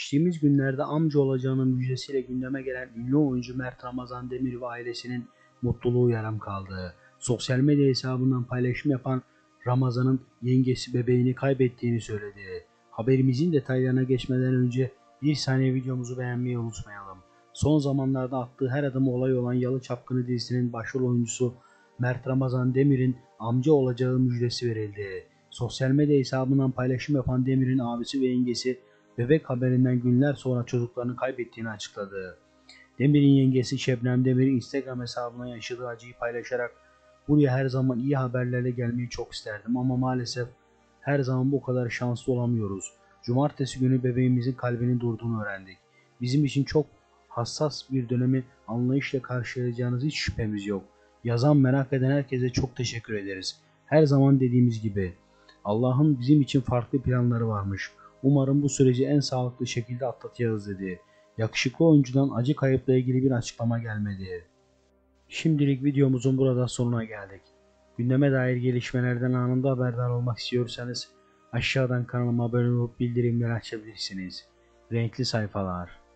Geçtiğimiz günlerde amca olacağının müjdesiyle gündeme gelen ünlü oyuncu Mert Ramazan Demir ve ailesinin mutluluğu yarım kaldı. Sosyal medya hesabından paylaşım yapan Ramazan'ın yengesi bebeğini kaybettiğini söyledi. Haberimizin detaylarına geçmeden önce bir saniye videomuzu beğenmeyi unutmayalım. Son zamanlarda attığı her adımı olay olan Yalı Çapkını dizisinin başrol oyuncusu Mert Ramazan Demir'in amca olacağı müjdesi verildi. Sosyal medya hesabından paylaşım yapan Demir'in abisi ve yengesi bebek haberinden günler sonra çocuklarını kaybettiğini açıkladı. Demir'in yengesi Şebnem Demir Instagram hesabına yaşadığı acıyı paylaşarak "Buraya her zaman iyi haberlerle gelmeyi çok isterdim ama maalesef her zaman bu kadar şanslı olamıyoruz. Cumartesi günü bebeğimizin kalbinin durduğunu öğrendik. Bizim için çok hassas bir dönemi anlayışla karşılayacağınız hiç şüphemiz yok. Yazan merak eden herkese çok teşekkür ederiz. Her zaman dediğimiz gibi Allah'ın bizim için farklı planları varmış. Umarım bu süreci en sağlıklı şekilde atlatacağız" dedi. Yakışıklı oyuncudan acı kayıpla ilgili bir açıklama gelmedi. Şimdilik videomuzun burada sonuna geldik. Gündeme dair gelişmelerden anında haberdar olmak istiyorsanız aşağıdan kanalıma abone olup bildirimleri açabilirsiniz. Renkli sayfalar.